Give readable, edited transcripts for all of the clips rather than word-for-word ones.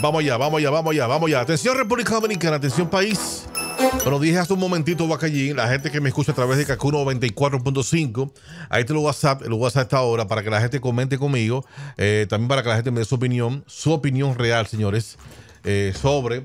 Vamos allá, vamos allá, vamos allá, vamos allá. Atención República Dominicana, atención país. Bueno, dije hace un momentito, Bacallín, la gente que me escucha a través de Kaku 94.5, ahí te lo WhatsApp, esta hora para que la gente comente conmigo, también para que la gente me dé su opinión real, señores, sobre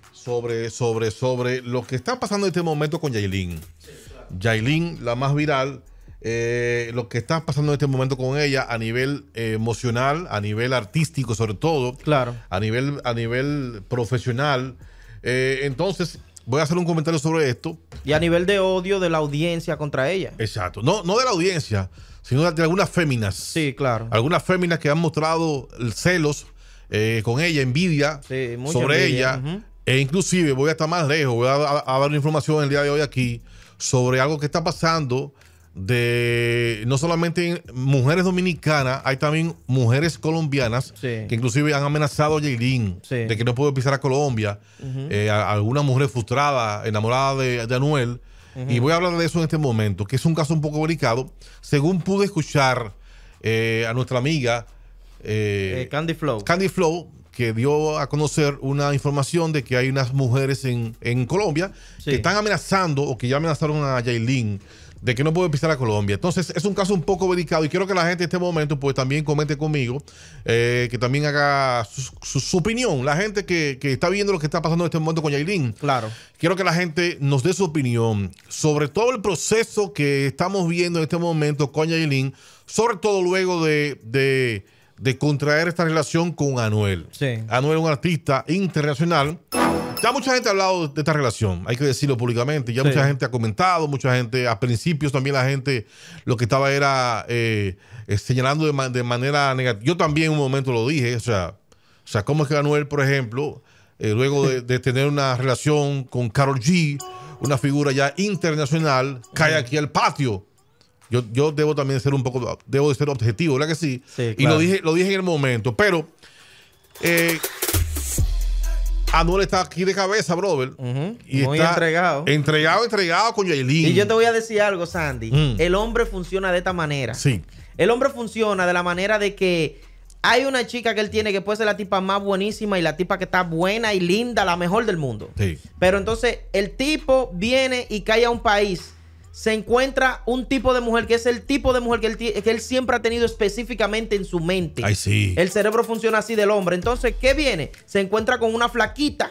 lo que está pasando en este momento con Yailin. Yailin, la más viral, lo que está pasando en este momento con ella a nivel emocional, a nivel artístico sobre todo, claro, a nivel profesional. Entonces, voy a hacer un comentario sobre esto. Y a nivel de odio de la audiencia contra ella. Exacto. No de la audiencia, sino de algunas féminas. Sí, claro. Algunas féminas que han mostrado celos con ella, envidia sobre ella. E inclusive, voy a estar más lejos, voy a dar una información el día de hoy aquí sobre algo que está pasando de no solamente mujeres dominicanas, hay también mujeres colombianas que inclusive han amenazado a Yailin de que no puede pisar a Colombia. Algunas mujeres frustradas, enamoradas de Anuel. Y voy a hablar de eso en este momento, que es un caso un poco delicado. Según pude escuchar a nuestra amiga Candy Flow, que dio a conocer una información de que hay unas mujeres en Colombia que están amenazando o que ya amenazaron a Yailin de que no puede pisar a Colombia. Entonces es un caso un poco delicado y quiero que la gente en este momento pues también comente conmigo, que también haga su opinión. La gente que está viendo lo que está pasando en este momento con Yailin. Claro. Quiero que la gente nos dé su opinión sobre todo el proceso que estamos viendo en este momento con Yailin, sobre todo luego de contraer esta relación con Anuel. Anuel es un artista internacional. Ya mucha gente ha hablado de esta relación, hay que decirlo públicamente. Ya mucha gente ha comentado, mucha gente, a principios también la gente lo que estaba era señalando de manera negativa. Yo también en un momento lo dije, o sea, ¿cómo es que Anuel, por ejemplo, luego de tener una relación con Karol G, una figura ya internacional, cae aquí al patio? Yo debo también ser debo de ser objetivo, ¿verdad que sí? Y claro, lo dije en el momento, pero Anuel está aquí de cabeza, brother. Y muy está entregado con Yailin. Y yo te voy a decir algo, Sandy. El hombre funciona de esta manera. Sí. El hombre funciona de la manera de que hay una chica que él tiene que puede ser la tipa más buenísima y la tipa que está buena y linda, la mejor del mundo. Sí. Pero entonces el tipo viene y cae a un país, se encuentra un tipo de mujer que es el tipo de mujer que él siempre ha tenido específicamente en su mente. Ay, sí. El cerebro funciona así del hombre. Entonces, ¿qué viene? Se encuentra con una flaquita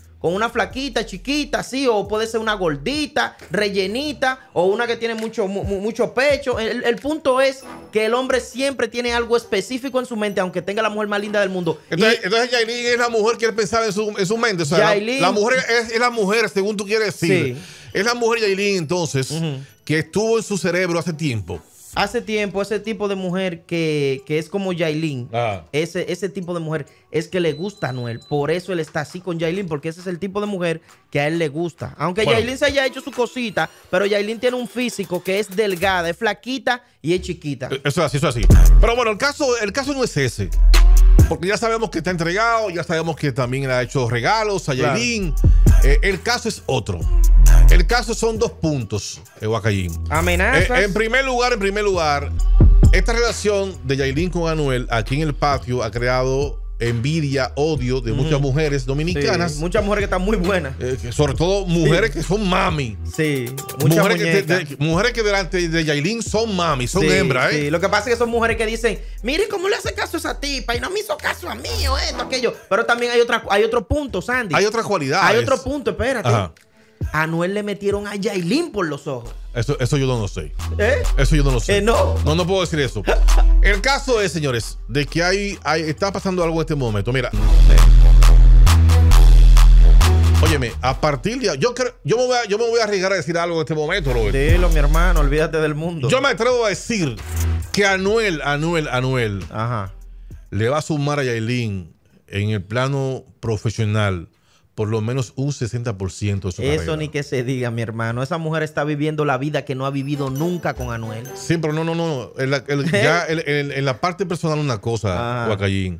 chiquita, sí, o puede ser una gordita, rellenita, o una que tiene mucho pecho. El punto es que el hombre siempre tiene algo específico en su mente, aunque tenga la mujer más linda del mundo. Entonces Yailin es la mujer que él pensaba en su mente. O sea, la mujer es la mujer, según tú quieres decir. Sí. Es la mujer Yailin, entonces, que estuvo en su cerebro hace tiempo. Hace tiempo, ese tipo de mujer que es como Yailin, ese tipo de mujer es que le gusta a Anuel. Por eso él está así con Yailin, porque ese es el tipo de mujer que a él le gusta. Aunque Yailin se haya hecho su cosita, pero Yailin tiene un físico que es delgada, es flaquita y es chiquita. Eso es así. Pero bueno, el caso no es ese. Porque ya sabemos que está entregado, ya sabemos que también le ha hecho regalos a Yailin. Claro. El caso es otro. El caso son dos puntos, Bacallín. Amenazas. En primer lugar, esta relación de Yailin con Anuel aquí en el patio ha creado envidia, odio de muchas mujeres dominicanas. Sí, muchas mujeres que están muy buenas. Sobre todo mujeres que son mami. Sí, mujeres que delante de Yailin son mami, son hembras. Sí, lo que pasa es que son mujeres que dicen, miren cómo le hace caso a esa tipa y no me hizo caso a mí o esto, aquello. Pero también hay otro punto, Sandy. Hay otras cualidades. Hay otro punto, espérate. Ajá. A Anuel le metieron a Yailin por los ojos. Eso yo no sé. Eso yo no lo sé. No puedo decir eso. El caso es, señores, de que está pasando algo en este momento. Mira. Óyeme, a partir de... Yo me voy a arriesgar a decir algo en este momento, Robert. Dilo, mi hermano, olvídate del mundo. Yo me atrevo a decir que Anuel le va a sumar a Yailin en el plano profesional por lo menos un 60% de su carrera. Eso ni que se diga, mi hermano. Esa mujer está viviendo la vida que no ha vivido nunca con Anuel. Sí, pero no. Ya en la parte personal una cosa, Bacallín.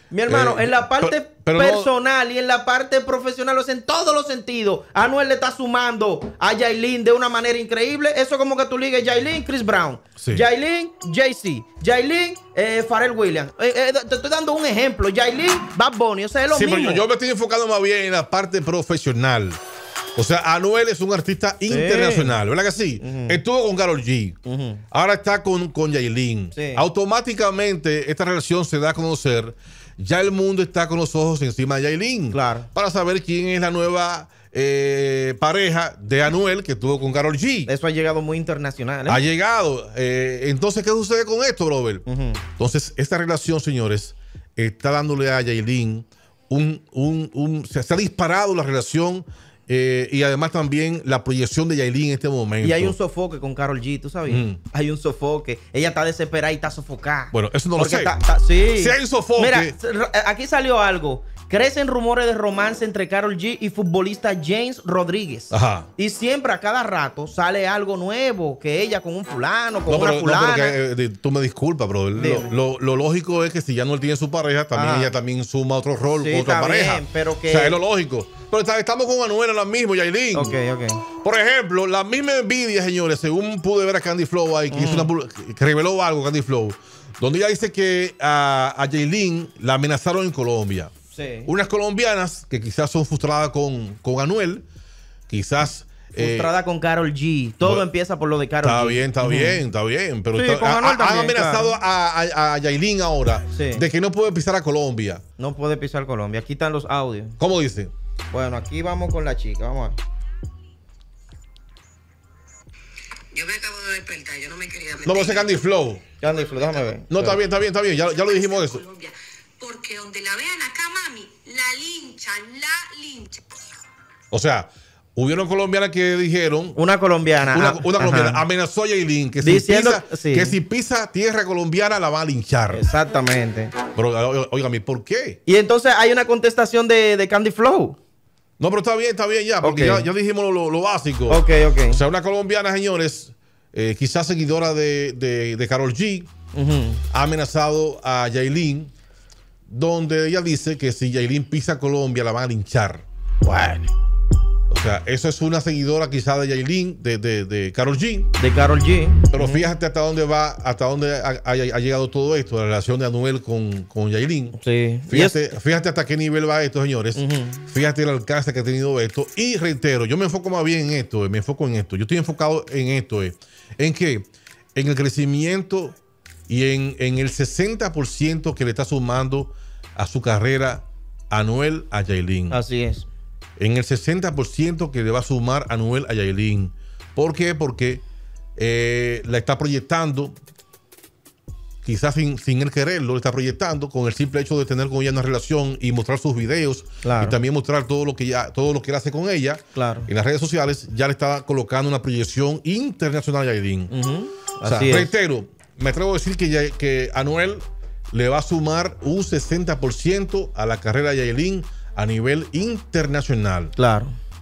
Mi hermano, en la parte pero personal y en la parte profesional, o sea, en todos los sentidos, Anuel le está sumando a Yailin de una manera increíble. Eso es como que tú ligues Yailin, Chris Brown, Sí. Yailin, Jay-Z, Yailin, Pharrell Williams. Te estoy dando un ejemplo. Yailin, Bad Bunny, o sea, es lo Sí, mismo. pero yo me estoy enfocando más bien en la parte profesional. O sea, Anuel es un artista internacional, ¿verdad que sí? Estuvo con Karol G. Ahora está con Yailin. Sí. Automáticamente esta relación se da a conocer. Ya el mundo está con los ojos encima de Yailin. Claro. Para saber quién es la nueva pareja de Anuel que estuvo con Karol G. Eso ha llegado muy internacional, ¿eh? Ha llegado. Entonces, ¿qué sucede con esto, brother? Entonces, esta relación, señores, está dándole a Yailin se ha disparado la relación y además también la proyección de Yailin en este momento. Y hay un sofoque con Karol G, ¿tú sabías? Hay un sofoque. Ella está desesperada y está sofocada. Bueno, eso no lo Porque sé. Sí. Si hay un sofoque. Mira, aquí salió algo. Crecen rumores de romance entre Karol G y futbolista James Rodríguez. Ajá. Y siempre, a cada rato, sale algo nuevo. Que ella con un fulano, con una fulana. pero tú me disculpas, bro. Lo lógico es que si ya no tiene su pareja, también ella también suma otro rol Sí, con otra está pareja. bien, pero que- O sea, es lo lógico. Pero estamos con Anuel ahora mismo, Yailin. Ok. Por ejemplo, la misma envidia, señores, según pude ver a Candy Flow ahí, que, que reveló algo Candy Flow, donde ella dice que a Yailin la amenazaron en Colombia. Sí. Unas colombianas que quizás son frustradas con Anuel, quizás... Frustrada con Karol G. Todo bueno, empieza por lo de Karol G. Está bien. Pero Sí, con Anuel han también, amenazado a Yailin ahora Sí. de que no puede pisar a Colombia. No puede pisar Colombia. Aquí están los audios. ¿Cómo dice? Bueno, aquí vamos con la chica. Vamos a ver. Yo me acabo de despertar, yo no me quería meter. No, pero ese Candy Flow. Candy Flow, déjame ver. No, está bien. Ya lo dijimos eso. Colombia, porque donde la vean acá, mami, la linchan. O sea, hubieron colombianas que dijeron... Una colombiana. Una colombiana Ajá. amenazó a Yailin que, Diciendo- sí. que si pisa tierra colombiana la va a linchar. Exactamente. Pero, óigame, ¿por qué? Y entonces hay una contestación de Candy Flow. No, pero está bien ya, porque Ok. ya dijimos lo básico. Ok. O sea, una colombiana, señores, quizás seguidora de Karol G, ha amenazado a Yailin, donde ella dice que si Yailin pisa Colombia la van a linchar. Bueno. O sea, eso es una seguidora quizás de Yailin, de Karol G. De Karol G. Pero fíjate hasta dónde ha llegado todo esto, la relación de Anuel con Yailin. Sí. Fíjate hasta qué nivel va esto, señores. Fíjate el alcance que ha tenido esto. Y reitero, yo me enfoco más bien en esto, me enfoco en esto. Yo estoy enfocado en esto, ¿en qué? En el crecimiento y en el 60% que le está sumando a su carrera Anuel a Yailin. Así es. En el 60% que le va a sumar Anuel a Yailin. ¿Por qué? Porque la está proyectando, quizás sin él quererlo, le está proyectando con el simple hecho de tener con ella una relación y mostrar sus videos. Claro. Y también mostrar todo lo que él hace con ella. Claro. En las redes sociales ya le está colocando una proyección internacional a Yailin. O sea, Así es. reitero, me atrevo a decir que Anuel le va a sumar un 60% a la carrera de Yailin a nivel internacional. Claro.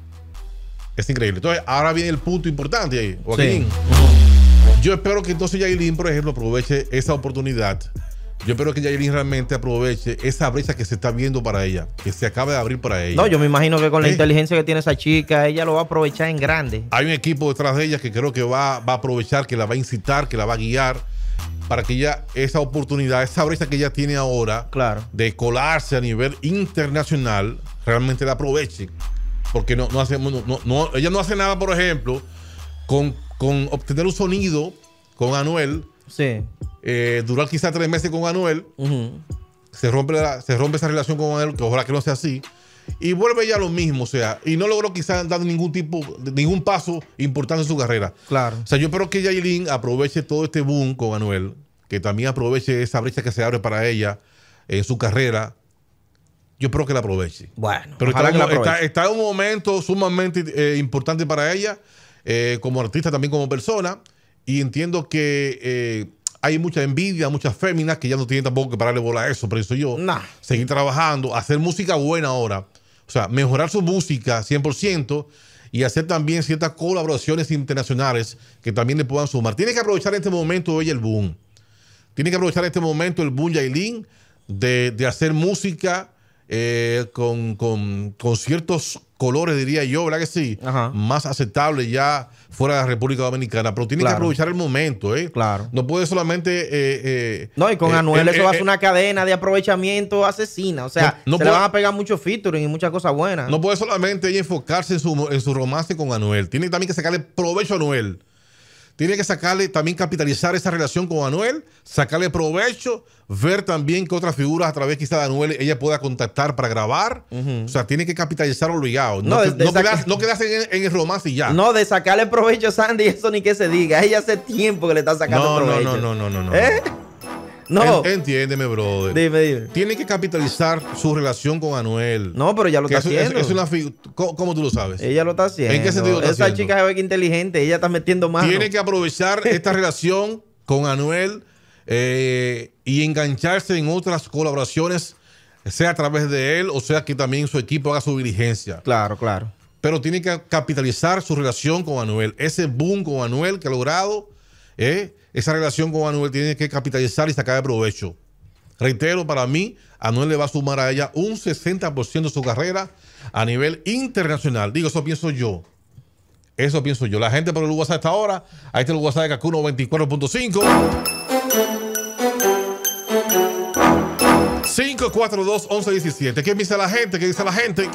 Es increíble. Entonces, ahora viene el punto importante ahí, Joaquín. Sí. Yo espero que entonces Yailin, por ejemplo, aproveche esa oportunidad. Yo espero que Yailin realmente aproveche esa brecha que se está viendo para ella, que se acaba de abrir para ella. No, yo me imagino que con la inteligencia que tiene esa chica, ella lo va a aprovechar en grande. Hay un equipo detrás de ella que creo que va a aprovechar, que la va a incitar, que la va a guiar para que ella, esa oportunidad, esa brecha que ella tiene ahora, Claro. de colarse a nivel internacional, realmente la aproveche. Porque ella no hace nada, por ejemplo, con obtener un sonido con Anuel, Sí. durar quizás 3 meses con Anuel, se rompe esa relación con Anuel, que ojalá que no sea así, y vuelve ya lo mismo, o sea, y no logró quizás dar ningún paso importante en su carrera. Claro. O sea, yo espero que Yailin aproveche todo este boom con Anuel, que también aproveche esa brecha que se abre para ella en su carrera. Yo espero que la aproveche. Bueno, Pero ojalá que la aproveche. está en un momento sumamente importante para ella, como artista, también como persona. Y entiendo que hay mucha envidia, muchas féminas que ya no tienen tampoco que pararle bola a eso, pero eso yo. Nah. Seguir trabajando, hacer música buena ahora. O sea, mejorar su música 100% y hacer también ciertas colaboraciones internacionales que también le puedan sumar. Tiene que aprovechar en este momento ella el boom. Tiene que aprovechar en este momento el boom Yailin de hacer música con ciertos colores, diría yo, ¿verdad que sí? Ajá. Más aceptable ya fuera de la República Dominicana, pero tiene que aprovechar el momento, ¿eh? Claro. No puede solamente... no, y con Anuel eso va a ser una cadena de aprovechamiento asesina. O sea, no se puede, le van a pegar muchos featuring y muchas cosas buenas. No puede solamente ella enfocarse en su romance con Anuel. Tiene también que sacarle provecho a Anuel. Tiene que sacarle, también capitalizar esa relación con Anuel, sacarle provecho, ver también que otras figuras a través quizá de Anuel ella pueda contactar para grabar. O sea, tiene que capitalizar obligado. No quedarse en el romance y ya. No, de sacarle provecho, Sandy, eso ni que se diga. Ella hace tiempo que le está sacando provecho. No. ¿Eh? No. Entiéndeme, brother. Dime. Tiene que capitalizar su relación con Anuel. No, pero ella lo está haciendo. ¿Cómo tú lo sabes? Ella lo está haciendo. ¿En qué sentido lo está haciendo? Esa chica se ve que inteligente. Ella está metiendo mano. Tiene que aprovechar esta relación con Anuel y engancharse en otras colaboraciones, sea a través de él o sea que también su equipo haga su diligencia. Claro. Pero tiene que capitalizar su relación con Anuel. Ese boom con Anuel que ha logrado, esa relación con Anuel tiene que capitalizar y sacar de provecho. Reitero, para mí, Anuel le va a sumar a ella un 60% de su carrera a nivel internacional. Digo, eso pienso yo. La gente por el WhatsApp hasta ahora. Ahí está el WhatsApp de Kaku 94.5. 542-1117. ¿Qué dice la gente?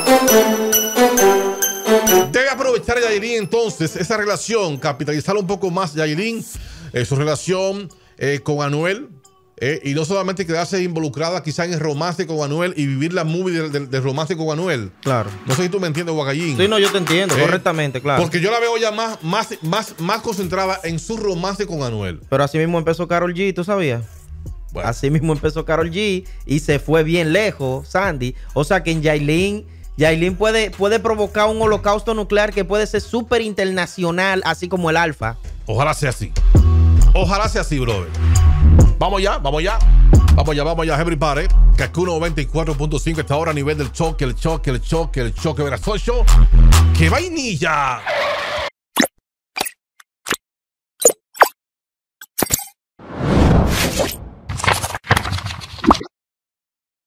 Debe aprovechar a Yailin entonces esa relación, capitalizar un poco más Yailin, su relación con Anuel, y no solamente quedarse involucrada quizá en el romance con Anuel y vivir la movie del romance con Anuel. Claro. No sé si tú me entiendes, Guacayín. Sí, no, yo te entiendo correctamente, claro. Porque yo la veo ya más concentrada en su romance con Anuel. Pero así mismo empezó Karol G, ¿tú sabías? Bueno. Así mismo empezó Karol G y se fue bien lejos, Sandy. O sea que en Yailin puede provocar un holocausto nuclear que puede ser súper internacional, así como el Alfa. Ojalá sea así. Brother. Vamos ya, everybody. Kaku 94.5 está ahora a nivel del choque, ¡Qué vainilla!